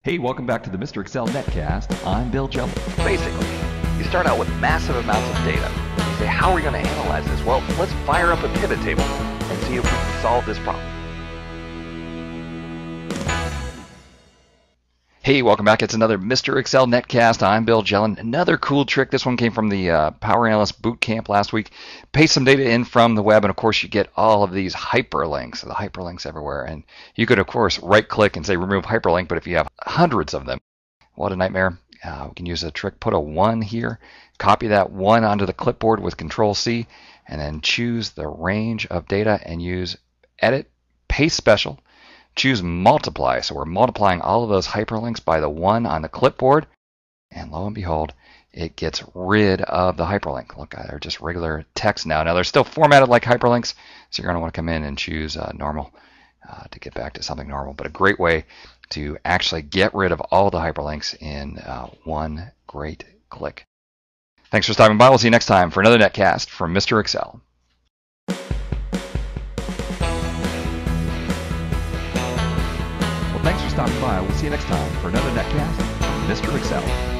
Hey, welcome back to the Mr. Excel Netcast. I'm Bill Jellin. Basically, you start out with massive amounts of data. You say, how are we going to analyze this? Well, let's fire up a pivot table and see if we can solve this problem. Hey, welcome back. It's another Mr. Excel Netcast. I'm Bill Jellin. Another cool trick. This one came from the Power Analyst Boot Camp last week. Paste some data in from the web, and of course, you get all of these hyperlinks. The hyperlinks everywhere. And you could, of course, right-click and say remove hyperlink, but if you have hundreds of them, what a nightmare. We can use a trick. Put a 1 here. Copy that 1 onto the clipboard with Control-C, and then choose the range of data and use Edit, Paste Special. Choose multiply, so we're multiplying all of those hyperlinks by the 1 on the clipboard, and lo and behold, it gets rid of the hyperlink. Look, they're just regular text now. Now they're still formatted like hyperlinks, so you're going to want to come in and choose normal to get back to something normal, but a great way to actually get rid of all the hyperlinks in one great click. Thanks for stopping by. We'll see you next time for another netcast from Mr. Excel. Thanks for stopping by. We'll see you next time for another netcast from Mr. Excel.